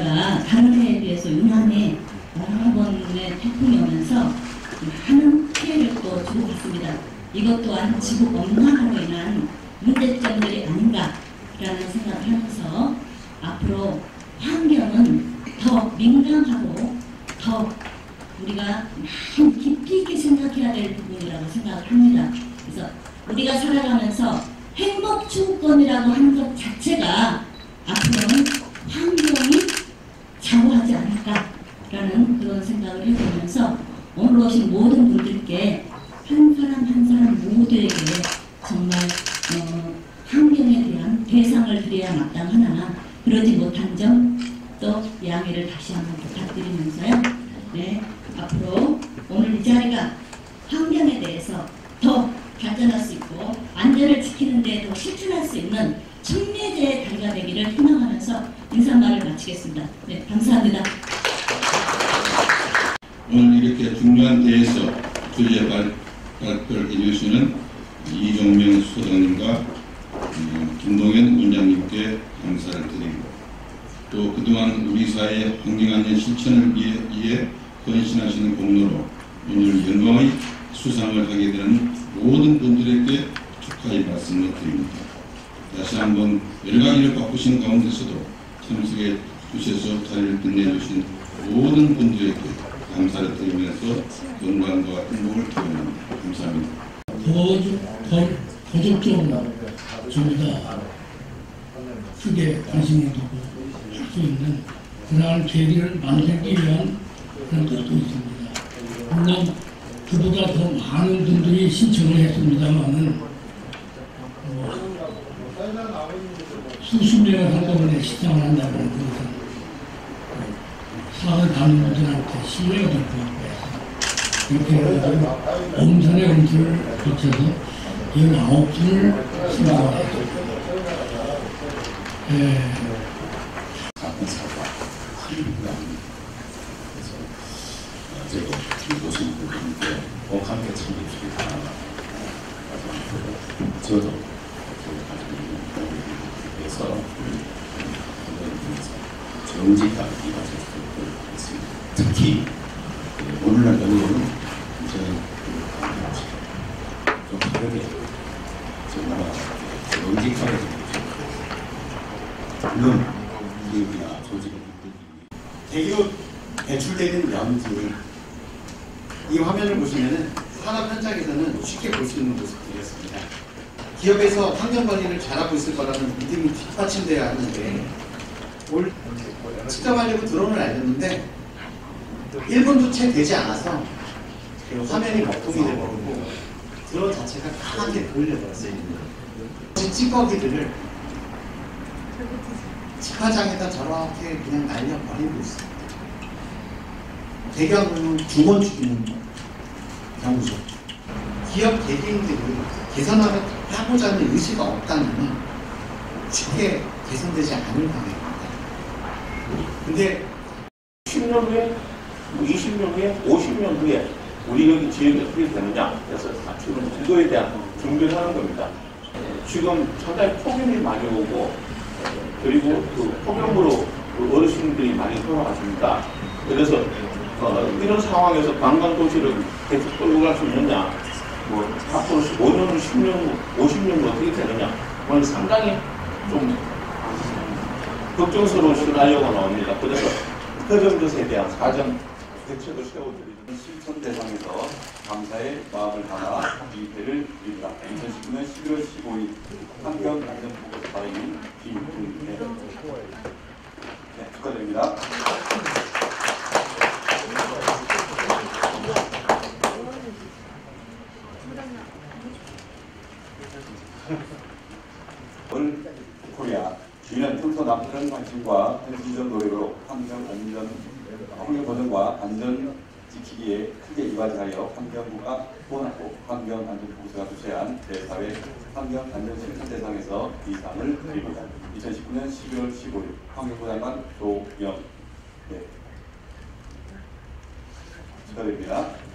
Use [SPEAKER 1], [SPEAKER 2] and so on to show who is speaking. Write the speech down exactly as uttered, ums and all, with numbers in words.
[SPEAKER 1] 우리가 다른 해에 비해서 유난히 여러 번의 태풍이 오면서 많은 피해를 또 주고 갔습니다. 이것 또한 지구 온난화로 인한 문제점들이 아닌가라는 생각을 하면서 앞으로 환경은 더 민감하고 더 우리가 많이 깊이 있게 생각해야 될 부분이라고 생각을 합니다. 그래서 우리가 살아가면서 행복 추구권이라고 하는 것 자체가 앞으로는 환경이 좌우하지 않을까라는 그런 생각을 해보면서 오늘 오신 모든 분들께 한 사람 한 사람 모두에게 정말 어, 환경에 대한 대상을 드려야 마땅하나 그러지 못한 점 또 양해를 다시 한번 부탁드리면서요. 네, 앞으로 오늘 이 자리가 환경에 대해서 더 발전할 수 있고 안전을 지키는 데 더 실천할 수 있는 촉매제의 다리가 되기를 희망하면서 인사말을 마치겠습니다. 네, 감사합니다.
[SPEAKER 2] 오늘 이렇게 중요한 대회에서 주제 발표를 해주시는 이종명 수사장님과 김동현 원장님께 감사를 드립니다. 또 그동안 우리 사회의 환경안전 실천을 위해, 위해 헌신하시는 공로로 오늘 영광의 수상을 하게 되는 모든 분들에게 축하의 말씀을 드립니다. 다시 한번 여러 가지를 바꾸신 가운데서도 참석해 주셔서 자리를 빛내주신 모든 분들에게 감사를 드리면서 영광과 행복을 기원합니다. 감사합니다.
[SPEAKER 3] 더 도덕적으로 저보다 크게 관심을 두고 할 수 있는 그러한 계기를 만들기 위한 그런 것도 있습니다. 물론 그보다 더 많은 분들이 신청을 했습니다만은 뭐 수십 명을 한꺼번에 시청을 한다는 것은 사회 다른 분들한테 신뢰가 될 것 같고 해서 이렇게 해가지고 엄선의 검수를 거쳐서 열아홉 분을 신청을 했습니다. 예.
[SPEAKER 4] 사건 사과 한국이라는 그래서 제가 오신 분들께 꼭 함께 참여해 주시기 바랍니다. 저도 그래서 정직하게 일하셨으면 하겠습니다. 특히 오늘날 연예인은 저는 좀 다르게 정말 정직하게 물론 기업이나 조직을 대기업 배출되는 연기를 이 화면을 보시면은 산업 현장에서는 쉽게 볼 수 있는 모습들이었습니다. 기업에서 환경 관리를 잘하고 있을 거라는 믿음이 뒷받침되어야 하는데 올 측정하려고 드론을 알렸는데 일 분도 채 되지 않아서 그 화면이 먹통이 되버리고 드론 자체가 강하게 돌려버렸어요. 찌꺼기들을 집화장에다 저렇게 그냥 날려버리고 있습니다. 대규모는 두 번 죽이는 경우죠. 기업 개개인들이 개선하고자 하는 의지가 없다면 쉽게 개선되지 않을 거예요. 근데
[SPEAKER 5] 십 년 후에, 이십 년 후에, 오십 년 후에 우리 여기 지역이 어떻게 되느냐 그래서 지금 그거에 대한 준비를 하는 겁니다. 지금 상당히 폭염이 많이 오고 그리고 그 폭염으로 어르신들이 많이 돌아가십니다. 그래서 어, 이런 상황에서 관광도시를 계속 끌고 갈 수 있느냐, 뭐 앞으로 오 년, 십 년, 오십 년 어떻게 되느냐, 오늘 상당히 좀 걱정스러운 시나리오가 나옵니다. 그래서 그 점들에 대한 사전 대책을 세워드리는 실천 대상에서 감사의 마음을 담아 이 배를 드립니다. 이천십구 년 십일월 십오일 환경안전보고서 발행인 김훈태. 네, 축하드립니다. 올 코리아 주년 평소 남다른 관심과 현실적 노력으로 환경 안전, 환경 보전과 안전 지키기에 크게 이바지하여 환경부가 후원하고 환경안전보고서가 주최한 대사회 환경안전실천대상에서 이 상을 드립니다. 이천십구 년 십일월 십오일 환경부 장관 조영. 네. 축하드립니다.